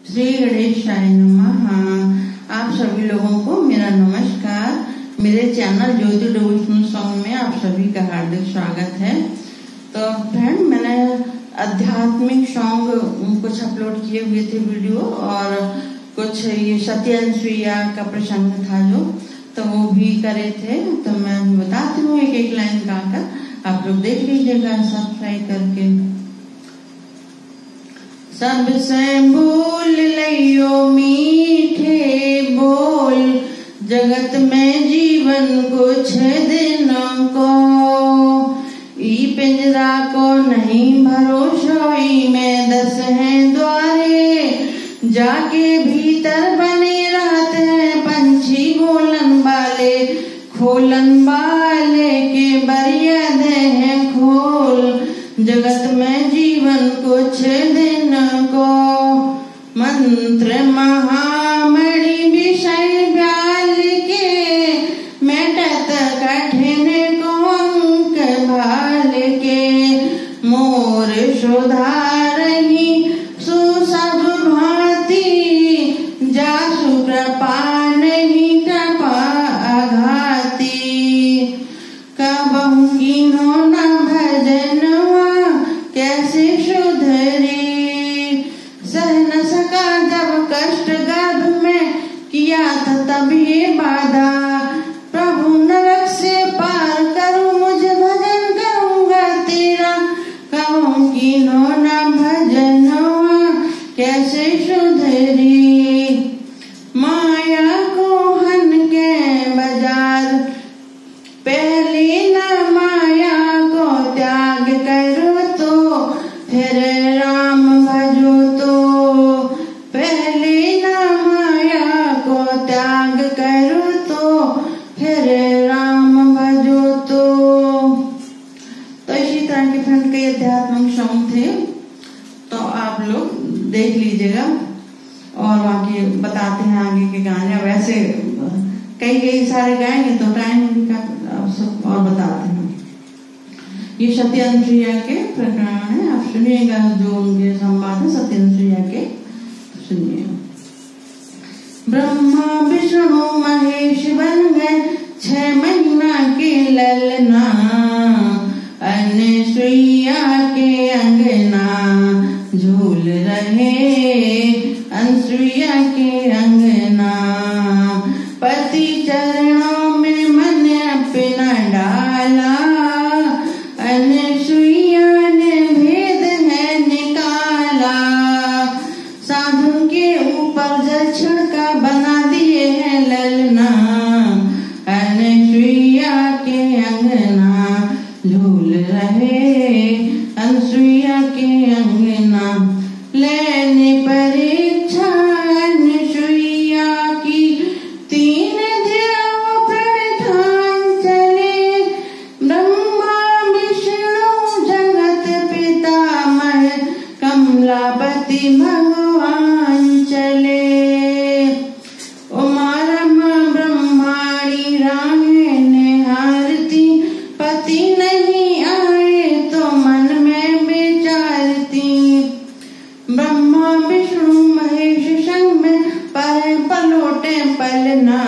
श्री गणेशाय नमः। आप सभी लोगों को मेरा नमस्कार। मेरे चैनल ज्योति डिवोशनल सॉन्ग में आप सभी का हार्दिक स्वागत है। तो फ्रेंड, मैंने आध्यात्मिक सॉन्ग कुछ अपलोड किए हुए थे वीडियो, और कुछ ये सत्य अनुसुईया का प्रसंग था जो, तो वो भी करे थे। तो मैं बताती हूँ एक एक लाइन गाकर, आप लोग देख लीजिएगा सब्सक्राइब करके। सबसे बोल लियो मीठे बोल, जगत में जीवन कुछ दिनों को, ई पिंजरा को नहीं भरोसा, ई में 10 हैं द्वारे, जाके भीतर बने रहते हैं पंछी बोलन वाले, खोलन वाले के बरिया दे हैं खोल, जगत में जीवन कुछ दिन को, मंत्र महामणि विषय व्याल के, मेटत कठिन को अंक भाल के, मोर सुधारही सुसभ भांति, जासु कृपा नहीं कृपा आघाती, कबहु कीन्हो न भजनवा कैसे सुधरे, सह न सका जब कष्ट गर्भ में, किया था तभी बाधा, प्रभु नरक से पार करूं मुझे भजन करूंगा तेरा, कहूं कीन्हो न भजनवा कैसे सुधरे, माया को हन के बाजार, पहले न माया को त्याग करो तो फिर राम भजो तो, पहले न माया को त्याग करो तो फिर राम भजो तो इसी तरह के फ्रेंड कई आध्यात्मिक सॉन्ग थे, तो आप लोग देख लीजिएगा। और बाकी बताते हैं आगे के गाने। वैसे कई सारे गाएंगे तो टाइम का और बताते हैं। ये सत्य अनुसुईया के प्रकरण है, आप सुनिएगा जो उनके संवाद है सत्य अनुसुईया के, सुनिए। ब्रह्मा विष्णु महेश बन गए 6 महीना के ललना, अनुसुईया के अंगना झूल रहे, अनुसुईया के अंगना, पति चरणों में मन अपना डाला, अनुसुईया ने भेद है निकाला, साधु के ऊपर दक्षिण का बना दिए हैं ललना, अनुसुईया के अंगना झूल रहे, अनुसुईया के अंगना, लेने परीक्षा अनुसुईया की, 3 देव प्रणिधान चले, ब्रह्मा विष्णु जगत पितामह, कमलापति भगवान चले, उमारम ब्रह्माणी राहे निहारती, पति नहीं आए तो मन में विचारती, ब्रह्मा विष्णु महेश संग में पर पलोटे पलना,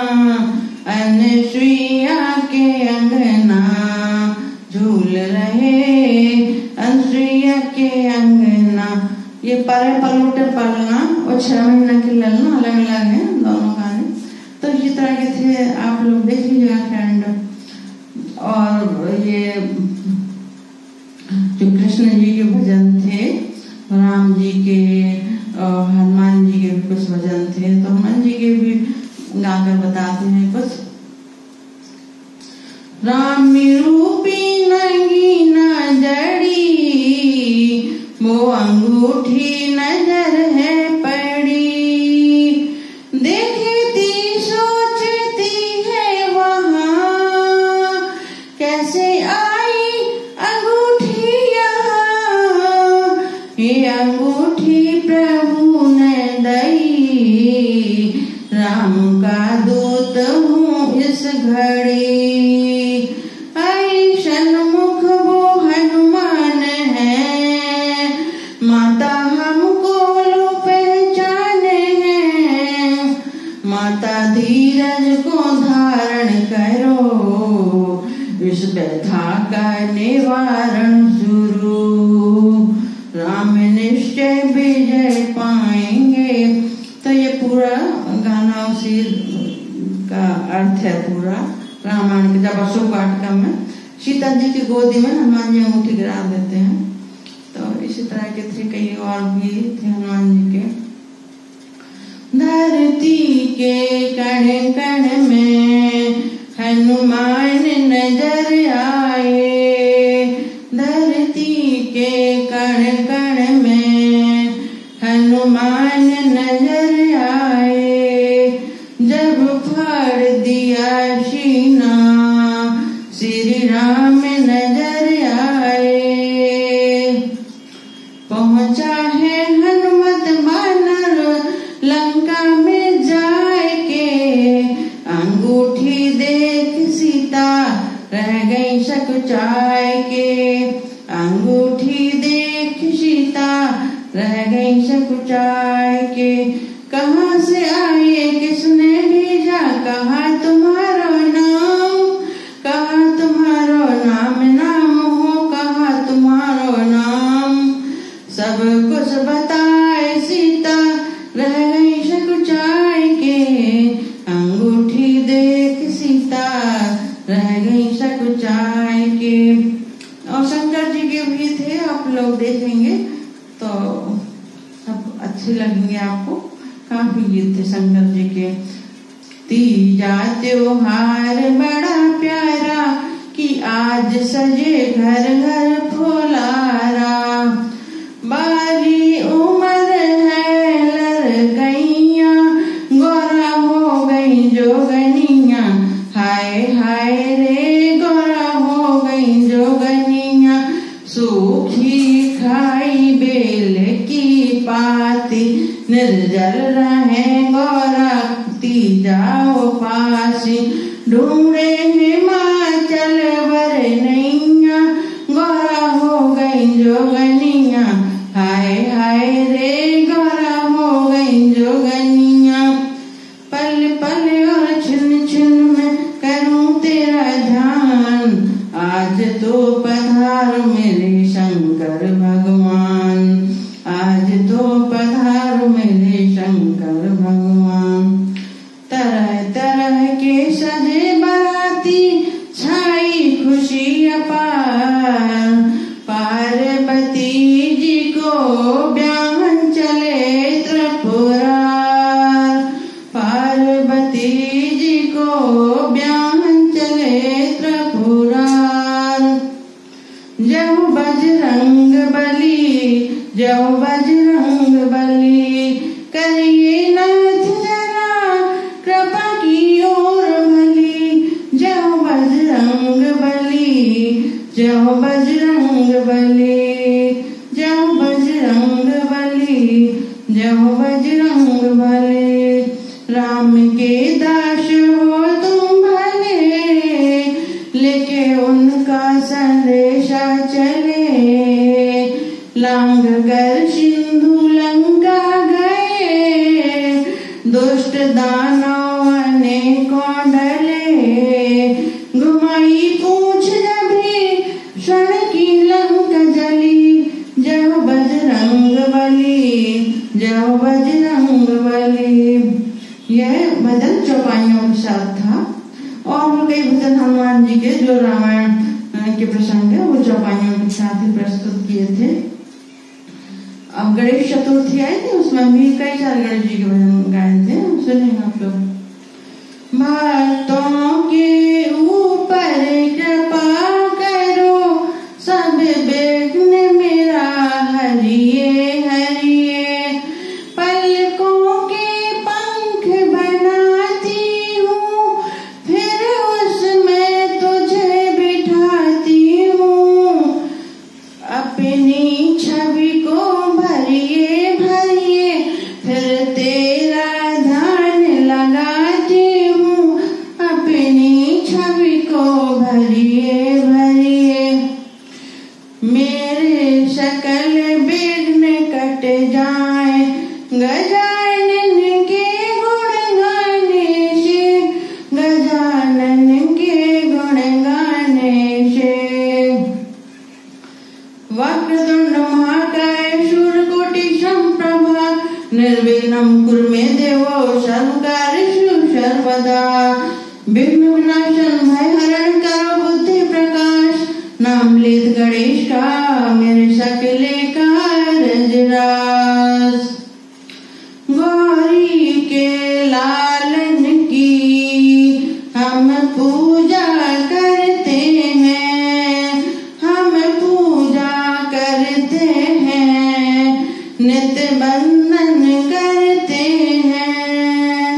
अनुसुईया के अंगना झूल रहे, अनुसुईया के अंगना। ये पर पलोटे पलना और 6 महीना के ललना अलग अलग है दोनों गाने। तो इसी तरह के थे, आप लोग देख लीजिएगा फ्रेंड। और ये जो कृष्ण जी के भजन थे, राम जी के और हनुमान जी के भी कुछ भजन थे, तो हनुमान जी के भी गाकर बताते हैं कुछ। राम रूपी नंगी न जड़ी, वो अंगूठी नजर है पड़ी, देखती सोचती है वहाँ, कैसे आई अंगूठी यहाँ, ये अंगूठी प्रभु ने दई, राम का दूत हूँ इस घड़ी, ऐसन मुख वो हनुमान है, माता हमको लो पहचान था का निवारण शुरू, राम निश्चय विजय पाएंगे। तो ये पूरा गाना उसी का अर्थ है पूरा रामायण के। जब अशोक वाटिका में सीता जी की गोदी में हनुमान जी अंगूठी गिरा देते हैं, तो इसी तरह के थे कई और भी थे हनुमान जी के। धरती के कण कण में हनुमान नजर आए, धरती के कण कण में हनुमान नजर आए। जब फाड़ दिया सीना श्री राम नजर आए। पहुंचा है हनुमत बानर लंका में जाके, अंगूठी देख सीता रह गई सकुचाए के, अंगूठी देख सीता रह गई सकुचाए के। कहाँ से आए किसने भेजा, कहा तुम्हारा नाम, कहा तुम्हारो नाम, नाम हो कहा तुम्हारो नाम। सब कुछ बताए सीता रह गई सकुचाए के, अंगूठी देख सीता रह गई सकुचाए के। और शंकर जी के भी थे, आप लोग देखेंगे तो सब अच्छे लगेंगे आपको। काफी गीत थे शंकर जी के। तीजा त्योहार बड़ा प्यारा कि आज सजे घर घर फुलारा। बारी उम्र है लड़कैया, गोरा हो गई जोगनिया, हाय हाय रे गोरा हो गई जोगनिया। सूखी खाई बेल की पाती, निर्जल रहे गोरा तीजाओ पासी। ढूंढे हिमाचल वर नैया, गोरा हो गई जोगनिया, हाय हाय रे गोरा हो गई जोगनिया। पल पल और छिन छिन में करूं तेरा ध्यान, आज तो पधार मेरे शंकर भगवान, आज तो पधार मेरे शंकर भगवान। तरह तरह के सजे बाराती छाई खुशी अपार, पार्वती जी को ब्याहन चले त्रिपुरार, पार्वती जी को ब्याहन चले त्रिपुरार। जय बजरंग बली, जय बजरंग बली, करिए नाथ जरा कृपा की ओर भली। जय बजरंग बली, जय बजरंग बली, जय बजरंग बली, जय बजरंग बली। राम के दास हो तुम भले, लेके उनका संदेशा चले। लांग कर सिंधु लंका गए, दुष्ट दानव अनेकों डले। घुमाई पूछ जभी क्षण की लंका जली। जय बजरंग बली, जय बजरंग बली। यह भजन चौपाइयों के साथ था। और भी कई भजन हनुमान जी के जो रामायण के प्रसंग है वो चौपाइयों के साथ ही प्रस्तुत किए थे। अब गणेश चतुर्थी आई थी, उसमें भी कई सारे गणेश जी के भजन गाए थे, सुनेंगे आप लोग। भक्तों के ऊपर कृपा करो, सब विघ्न मेरा हरिये हरिये। पलकों के पंख बनाती हूँ, फिर उसमें तुझे बिठाती हूँ। अपनी छवि को भरिए भरिए, फिर तेरा ध्यान लगाती हूँ। अपनी निर्विघ्नं कुरु मे देव सर्वकार्येषु सर्वदा। विघ्न विनाशन भय हरण करो बुद्धि प्रकाश। नाम लेत गणेश का मेरे सकले कारज रास। गौरी के लालन की हम पूजा करते हैं, हम पूजा करते हैं, नित्य बंदन करते हैं।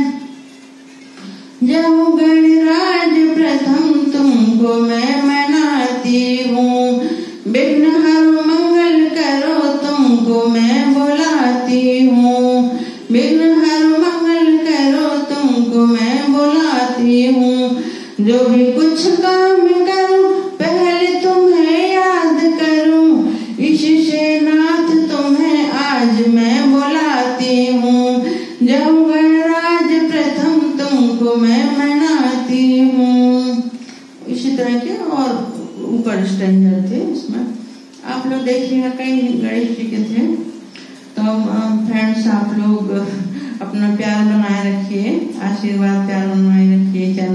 जब गणराज प्रथम तुमको मैं मनाती हूँ, विघ्न हरो मंगल करो तुमको मैं बुलाती हूँ, विघ्न हरो मंगल करो तुमको मैं बुलाती हूँ। जो भी कुछ काम करूँ पहले तुम्हें याद करूँ, इससे नाथ तुम्हें आज मैं बुलाती हूँ। जब गणराज प्रथम तुमको मैं मनाती हूँ। इसी तरह के और ऊपर स्टैंडर थे, इसमें आप लोग देखिएगा कई गणेश जी के थे। तो फ्रेंड्स आप लोग अपना प्यार बनाए रखिए, आशीर्वाद प्यार बनाए रखिए।